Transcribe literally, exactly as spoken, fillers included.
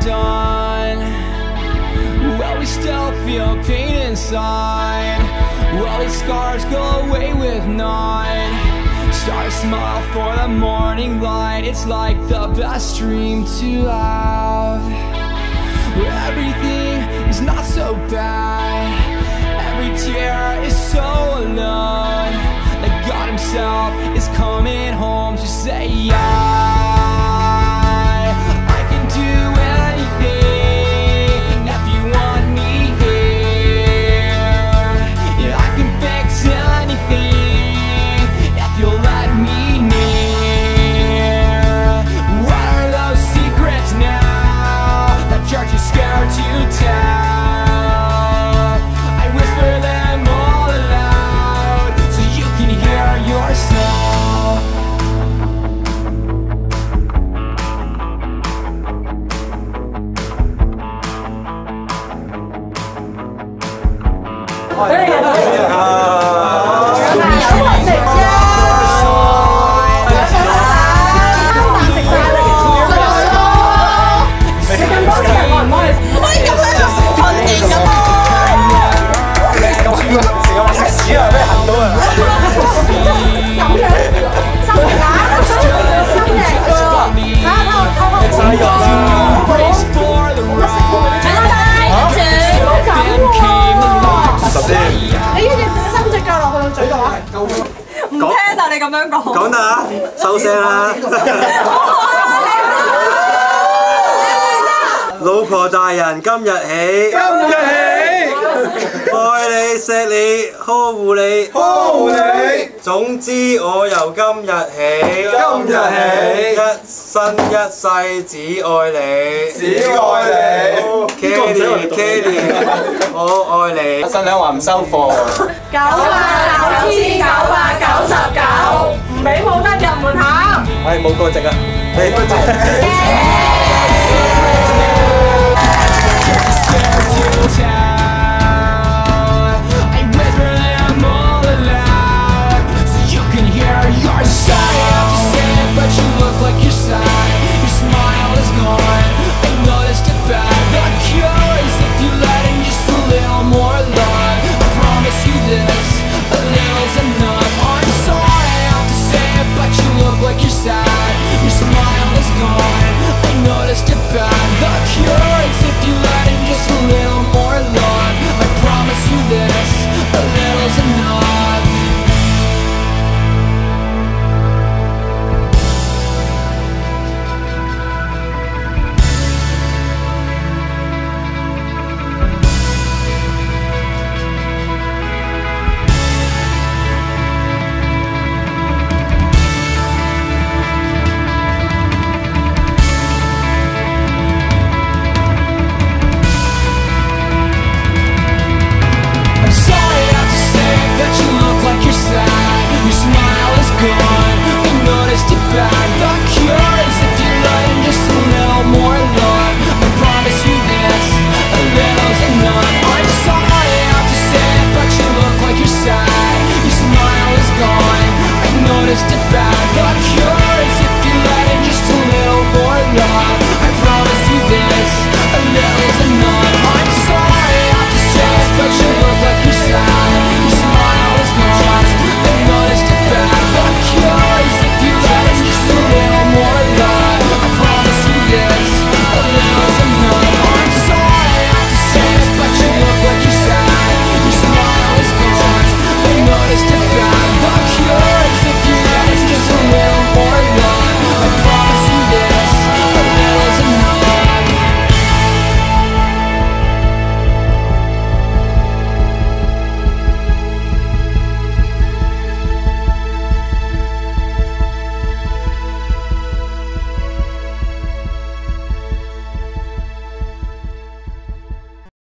done, will we still feel pain inside? Will these scars go away with night? Start a smile for the morning light. It's like the best dream to have. Everything is not so bad. Every tear is so alone. Like God himself is coming home to say yeah. I can do anything if you want me here. Yeah, I can fix anything if you'll let me near. What are those secrets now that church is scared to tell? I whisper them all aloud so you can hear yourself. 唔聽啊！你咁樣講， 講得啊，收聲啦！老婆大人，今日起， 今日起， 愛你、錫你、呵護你、 呵護你。 總之，我由今日起， 今日起， 一生一世只愛你， 只愛你。 Kelly Kelly， 我愛你。 新娘話唔收貨。 九萬九千九百九十九，唔俾冇得入門口。 唉，冇過值啊！你多謝。